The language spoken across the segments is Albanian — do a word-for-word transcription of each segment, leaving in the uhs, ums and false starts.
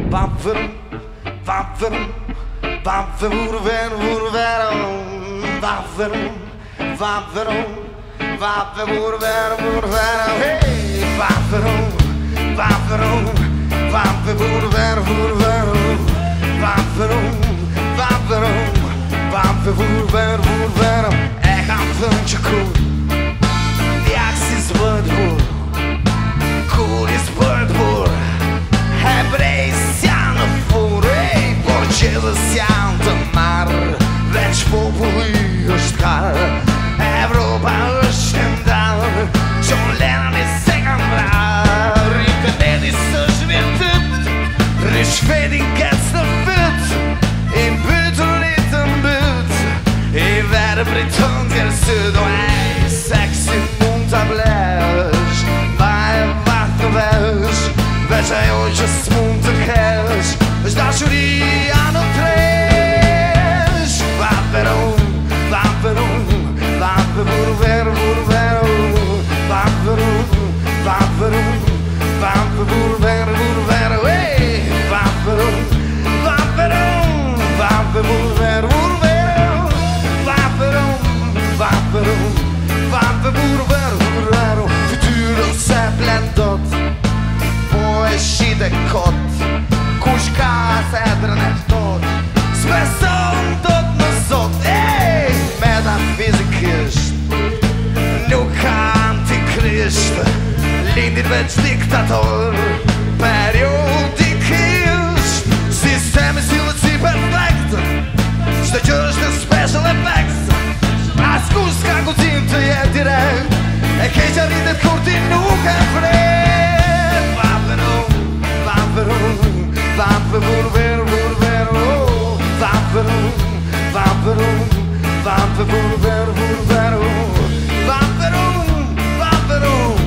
Varför, varför, varför vore värre, vore värre? Varför, varför, varför vore värre, vore värre? Hey, varför, varför, varför vore värre, vore värre? Varför, varför, varför vore värre, vore värre? Jag har funnit jag cool. The axis word cool is bird wood. Hebrejsian furej Borčelsian mar Več populiš kar Evropa østendal John Lennon i second brar Ikke ned i søsvirtet Rishfeding gets the foot En byt og liten byt I verden Britann til syd Og ei sexy montablash Mai vatten værs Veja hoje esse mundo queres Mas dá juria no três Vá verão, vá verão Vá verão, verão, verão Vá verão, vá verão Vá verão, verão, verão Ei, vá verão, vá verão Vá verão, verão, verão Vá verão, vá verão Vá verão, verão, verão Futuro se blandat Shide kot Kush ka se drnet tot Speson tot në zot Ej, metafizikisht Nuk antikrist Lindit veç diktator Periodikisht Sistemi sillet si perfekt Qdo që është në special effects As kush ka kutim të jetë direkt E keqa rritet kur ti nuk e fred Varför vore värre, vore värre Varför, varför, varför vore värre, vore värre Varför, varför,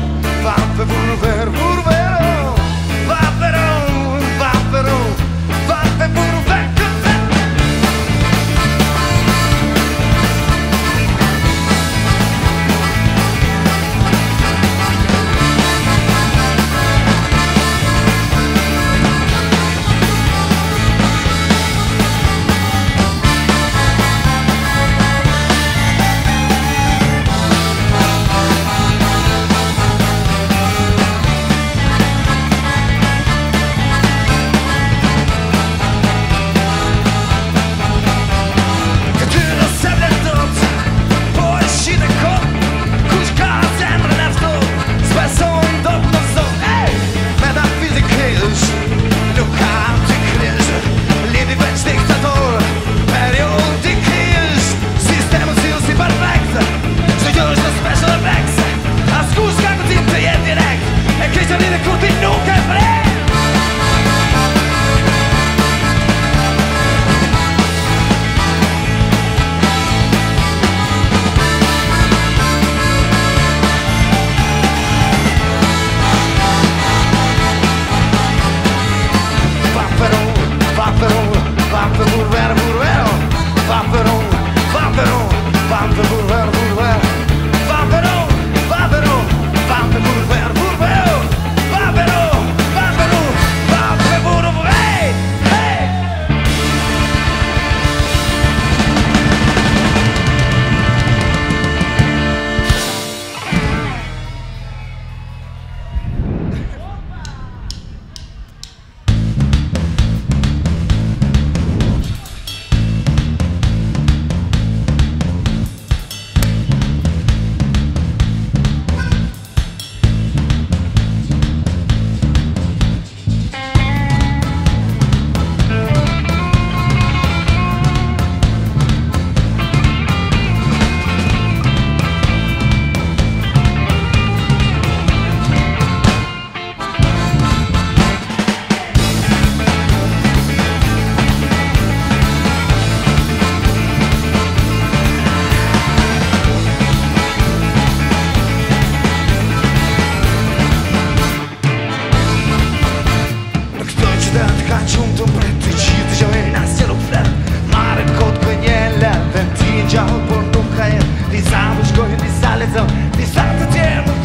varför vore värre, vore värre Varför, varför, varför vore värre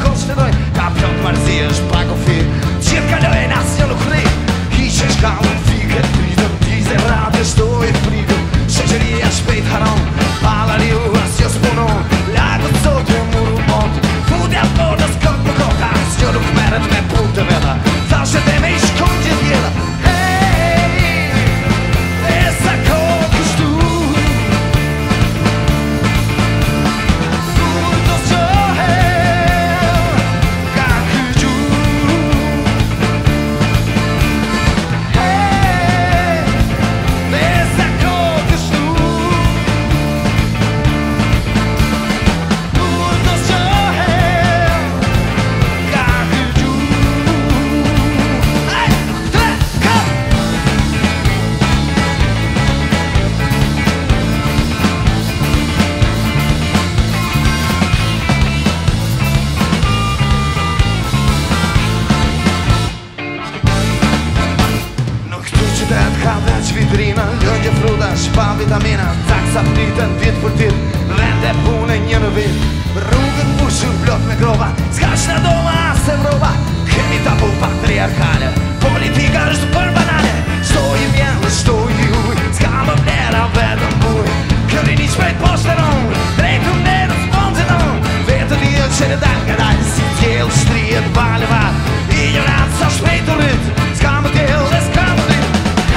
Ka plot marzish pa kofi Qirë kaloj në asë një lukri Hi që shka unë vitrina, lëngje fruta, shpa vitamina, taksa pritën dit për dit, vende pune një në vit. Rrugën mbushur blok me grova, s'ka shna doma as Evropa. Kemi tabu patriarkale, politika është për banale. Shtoj i vjen dhe shtoj i uj, s'ka më vlera vetëm buj. Kërini shpejt poshtë në drejtu në në sponzë në vetë një që në dalë nga dalë, si tjellë shtrijet bale vat. Ignorancë sa shpejt të rrit, s'ka më tjellë dhe s'ka më rrit.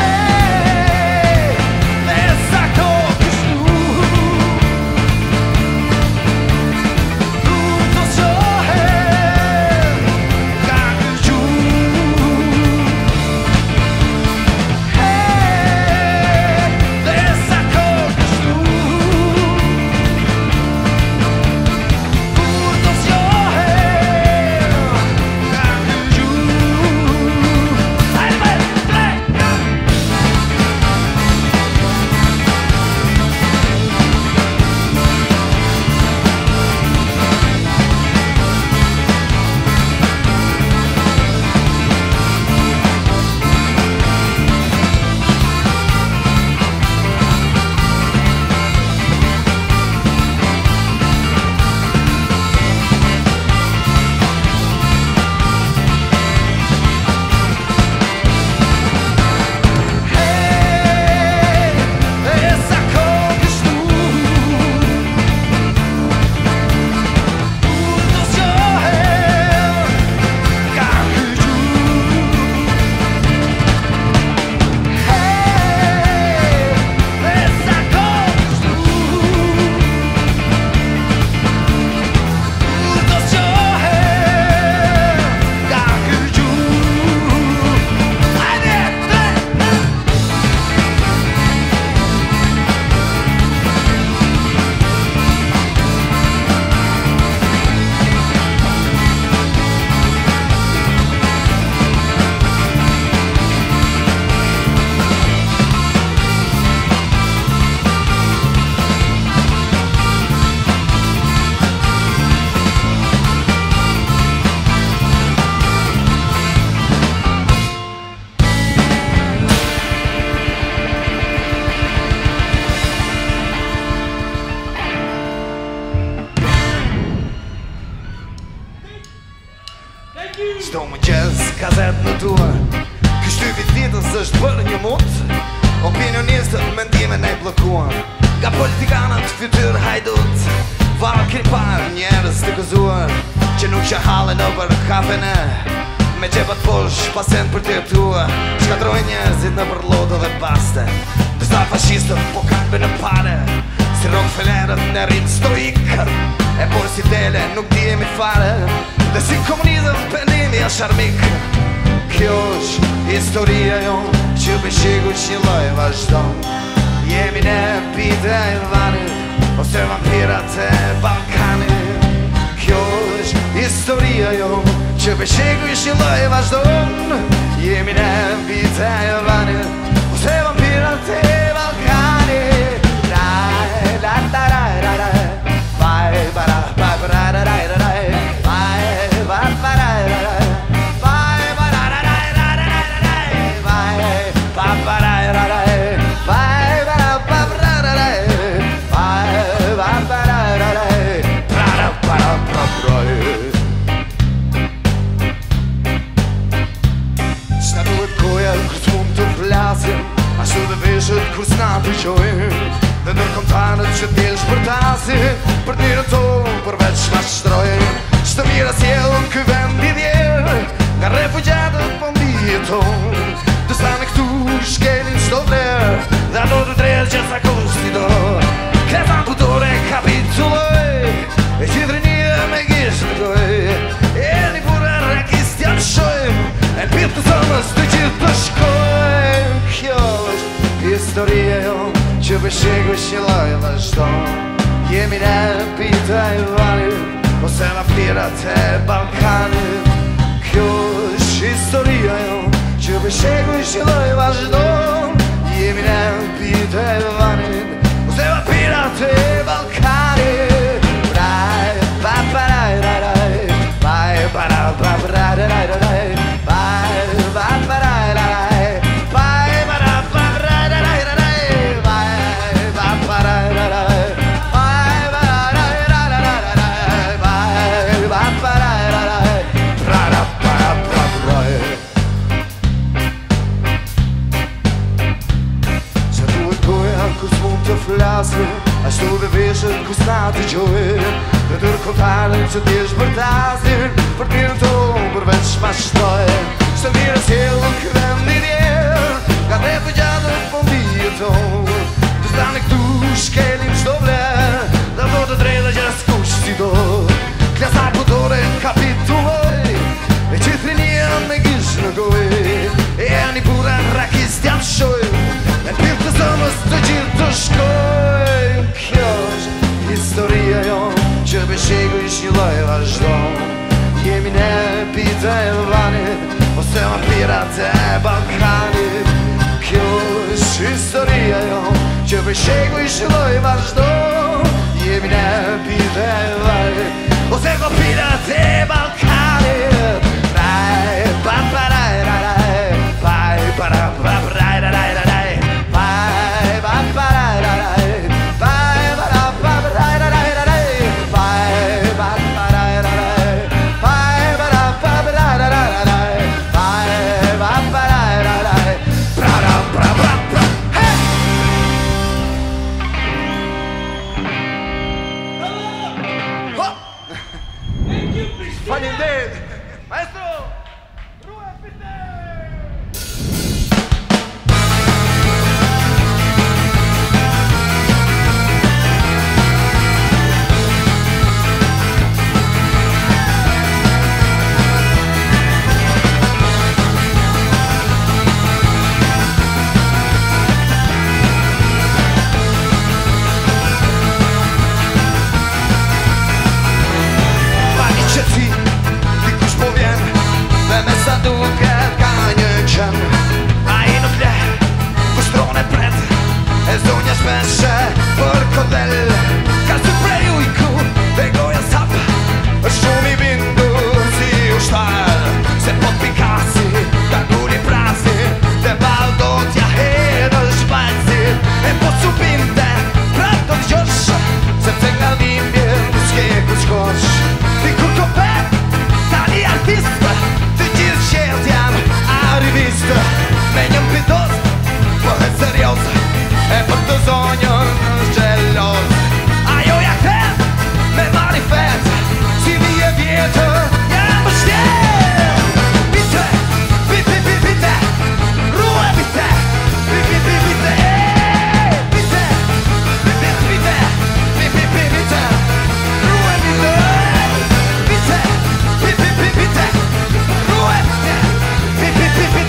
Sto më gjes, kazet në tua, kështypit vitës është bërë një mut. Opinionistët mendime ne blokuan, nga politikanët fytyr hajdut. Varë kripar njerës të gëzuar, që nuk që halen o për kafene, me gjepat posh pasen për të tua. Shkadroj njerëzit në përlodo dhe baste, dësta fashistët po kalbe në pare, si Rockefellerët në rritë stoik, e por si tele nuk dijemi fare, dhe si komunizëm pendimi a sharmik. Kjo është historia jon, që beshiku që një loj vazhdon. Jemi ne pite e vanit, ose vampirat e Balkanit. Kjo është historia jon, që beshiku që një loj vazhdon. Jemi ne pite e vanit, ose vampirat e Balkanit. Rai, la la la la la, vai, bara, bara, bara, bara, bara. Ashtu dhe veshët kur s'na të gjojnë, dhe nërkomtanët që t'jel shpërtasin, për t'nirën tonë përveç ma shtrojnë. Shtë mira s'jellën këj vend i djerë, nga refugjatët po mbijeton. Dësta me këtu shkelin qdo vlerë, dhe ato të drejtë që sa kushti do. Kretan putore kapituloj, e qidrinje me gishtë të goj. E një pura rakist janë shojmë, e n'pip të thëmës të gjithë të shkojmë. Kjo është historie jon, që beshiku që loj vazhdon. Jemi ne pita e vanit, ose vampirat e Balkanit. Kjo është historia jon, që beshiku që loj vazhdon. Jemi ne pita e vanit, ose vampirat e Balkanit. Rai, pa pa rai rai rai, pai pa ra pa pa rai rai rai rai, pai pa pa rai rai rai, pai pa ra pa pa rai rai rai. pasë, ashtu dhe veshët kusnatë të gjojë, dhe të rëkontarën që t'jesh bërtasin, për t'mirë tonë përveç ma shtojë. Se mire s'jelën këvem një njerë, ka dhe për gjatën për mbië tonë, të stane këtu shkelim qdo vlerë, dhe do të drejtë që s'kush si do. Klasa kutore kapitulloj, e që thrinien me gishë në gojë, e një pura në rakist jam shoj, e pyrë të zëmës të gjithë të shkoj. Kjo është historia jonë, që beshegu ish një loj vazhdojnë. Jemi ne pita e vanit, ose vampirat e Balkanit. Kjo është historia jonë, që beshegu ish një loj vazhdojnë. Jemi ne pita e vanit, ose vampirat e Balkanit. Rai, pa pa rai rai rai, pai pa ra pa rai rai rai rai, pai pa pa rai rai rai, pai pa ra pa rai rai rai rai, pai pa pa rai rai rai, pai pa ra pa rai rai rai rai, pai pa pa rai rai rai, pra ra pra pra pra. Thank you, Cristiano. Faleminderit, maestro. Për kodel, ka së prej ujku dhe goja sap, është shumë i bindur si ushtar, se po t'pikasi, ka guri prasi, dhe baldo t'ja hedë shpajzit, e po t'su binde, pra do t'gjosh, sepse nga dhimbje s'ke ku shkosh. Ti kur ko pet, tani artist, të gjithë qelt jam arrivist, me një mpidos, po e serios, e për të zonjën gjelos. Ajo ja këtë me manifest, si mi e vjetër jam më shtjerë. Vite, vite, vite, vite, ruë vite, vite, vite, vite, vite, vite, vite, vite, vite, vite, ruë vite, vite, vite, vite, vite, ruë vite, vite, vite, vite,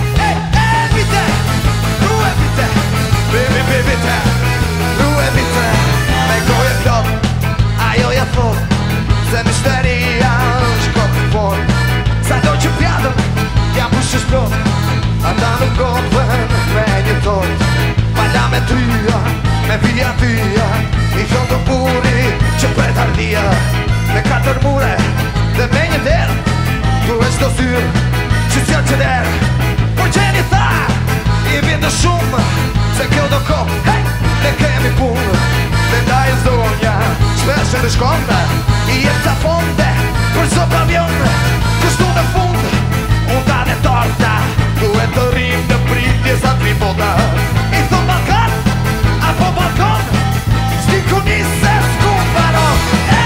vite, ruë vite. Baby, baby, ta, ruë vite, me goje plot, ajo ja thot, se mishteria shko të fort. Sa do që pjadëm, jam pushë shplot, ata nuk gotën me një tort. Pala me tryja, me vija tyja, i thonë të buri që pret ardia, me katër mure dhe me një derë, tu e shto syrë që s'ja që derë. Por që një tha, i vindë shumë, se kjo do ko, hej, ne kemi punë, dhe ndaj zonja, shpeshe në shkonde, i jetë sa fonde, për so pavion, kështu në fund, unë ta dhe torta, duhet të rrim në pritje sa tri bota. I thon Balkan, apo Balkon, s'ti ku nise s'ku baron.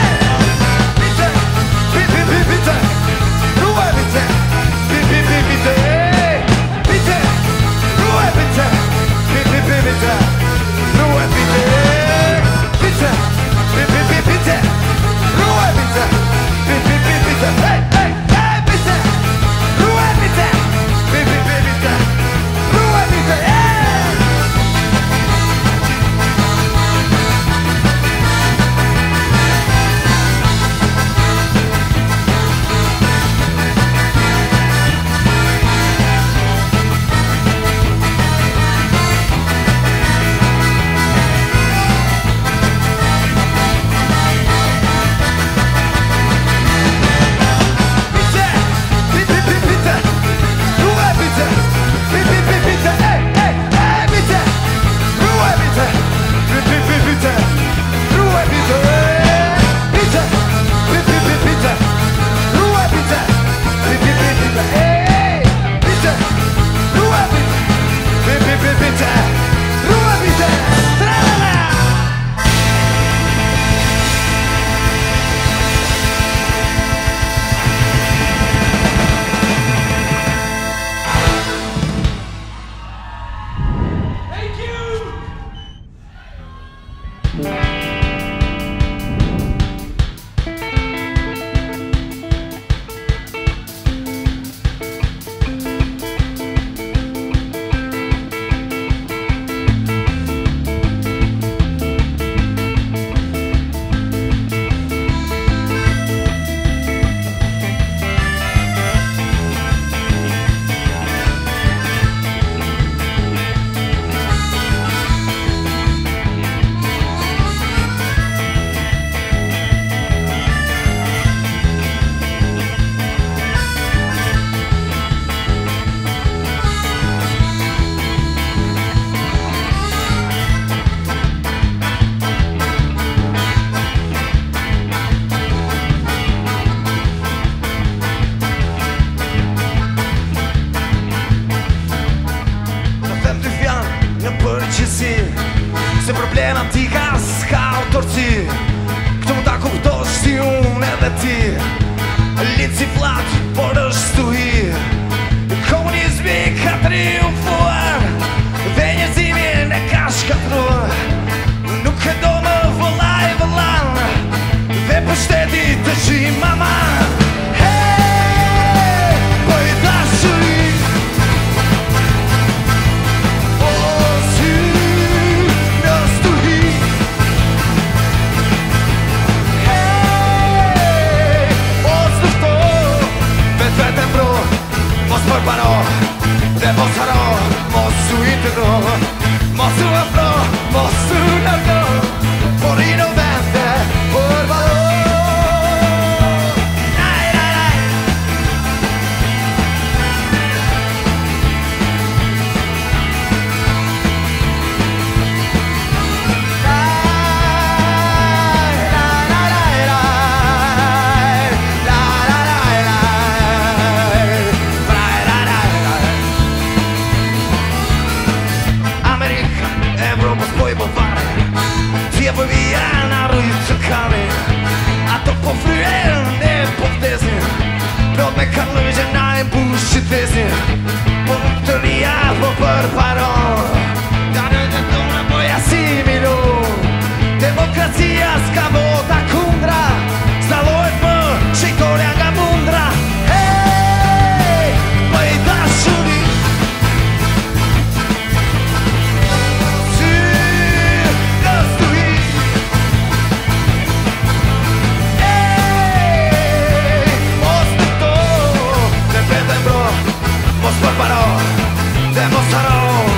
Vite, vite, vite, vite, ruë vite, vite, vite, vite, vite, ruë vite, vite, vite, vite, ruë vite, vite, vite, vite, vite, ruë vite, vite, vite, vite, hey, hey, hey, vite, ruë vite, vite, vite, vite, ruë vite, hey. ti Linciflat por është stuhi Komunizmi ka triumfuar Dhe njerëzimin e ka shkatruar Nuk e do më vëllaj vëllan Dhe për shteti të shi mama Hey, për i dashuri O sy në stuhi Hey, o s'dufto Vet vetëm bro Mos përbano Dhe mos haro Mos u integro Mos u afro Mos u largo Por i në vende Për valor Ai, ai, ai Amerika, Evropa s'poj po fare Tje po vijan a rrujt që kani Ato po fryen e po vdesin Plot me kalëgje na e mbush qytetin Po nuk të rria po përparon Dane të tona po jasimilon Demokracia s'ka vota kundra S'dallohet më shqitoria nga mundra Hey, po i dashuri Sy në stuhi Hey, mos të këto Dhe vetëm bro Mos përparo Dhe mos haro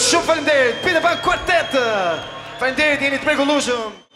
shumë faleminderit. Peter Pan Quartet. Faleminderit, jeni të mrekullueshëm.